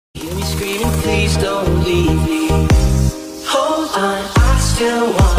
Hear me screaming, please don't leave me. Hold on, I still want